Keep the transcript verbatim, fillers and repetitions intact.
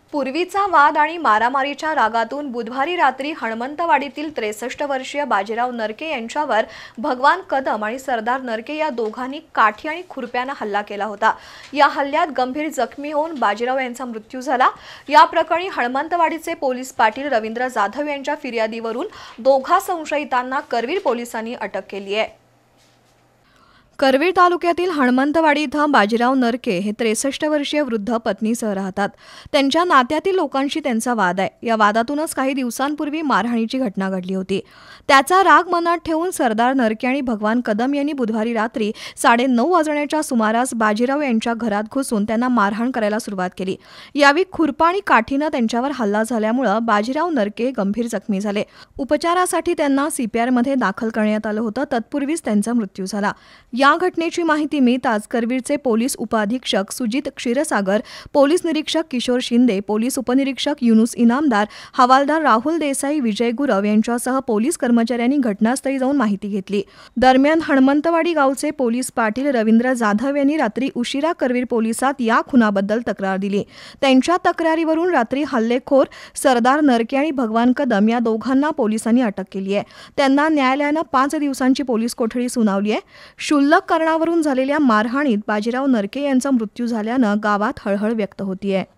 पूर्वीचा वाद आणि मारामारीच्या रागातून बुधवारी रात्री हणमंतवाडीतील त्रेसष्ट वर्षीय बाजीराव नरके यांच्यावर भगवान कदम आणि सरदार नरके या दोघांनी काठी आणि खुरप्याने हल्ला केला होता। या हल्ल्यात गंभीर जखमी होऊन बाजीराव यांचा मृत्यू झाला। या प्रकरणी हणमंतवाडीचे पोलीस पाटील रवींद्र जाधव यांच्या फिर्यादीवरून दोघा संशयितांना करवीर पोलिसांनी अटक केली आहे। करवीर तालुक्यातील हणमंतवाडी इथं बाजीराव नरके हे त्रेसष्ट वर्षीय वृद्ध पत्नीसह राहतात। त्यांच्या नात्यातील लोकांशी त्यांचा वाद आहे। या वादातूनच काही दिवसांपूर्वी मारहाणीची घटना घडली होती। त्याचा राग मनात ठेवून सरदार नरके आणि भगवान कदम यांनी बुधवारी रात्री साडे नऊ वाजण्याच्या सुमारास बाजीराव यांच्या घरात घुसून त्यांना मारहाण करायला सुरुवात केली। यावेळी खुरपा आणि काठीनं त्यांच्यावर हल्ला झाल्यामुळे बाजीराव नरके गंभीर जखमी झाले। उपचारासाठी त्यांना सीपीआरमध्ये दाखल करण्यात आलं होतं। तत्पूर्वीच त्यांचा मृत्यू झाला। या घटनेची माहिती मिळताच करवीरचे पोलीस उपअधीक्षक सुजित क्षीरसागर, पोलीस निरीक्षक किशोर शिंदे, पोलीस उपनिरीक्षक युनुस इनामदार, हवालदार राहुल देसाई, विजय गुरव यांच्यासह पोलीस कर्मचाऱ्यांनी घटनास्थळी जाऊन माहिती घेतली। दरम्यान हणमंतवाडी गावचे पोलीस पाटील रवींद्र जाधव यांनी रात्री उशिरा करवीर पोलिसात या खुनाबद्दल तक्रार दिली। त्यांच्या तक्रारीवरून रात्री हल्लेखोर सरदार नरके आणि भगवान कदम या दोघांना पोलिसांनी अटक केली आहे। त्यांना न्यायालयानं पाच दिवसांची पोलीस कोठडी सुनावली आहे। क्षुल्लक कारणावरून झालेल्या मारहाणीत बाजीराव नरके यांचा मृत्यू झाल्यानं गावात हळहळ व्यक्त होतीये।